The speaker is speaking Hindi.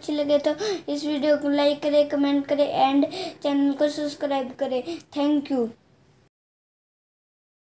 अच्छी लगे तो इस वीडियो को लाइक करें, कमेंट करें एंड चैनल को सब्सक्राइब करें। Thank you.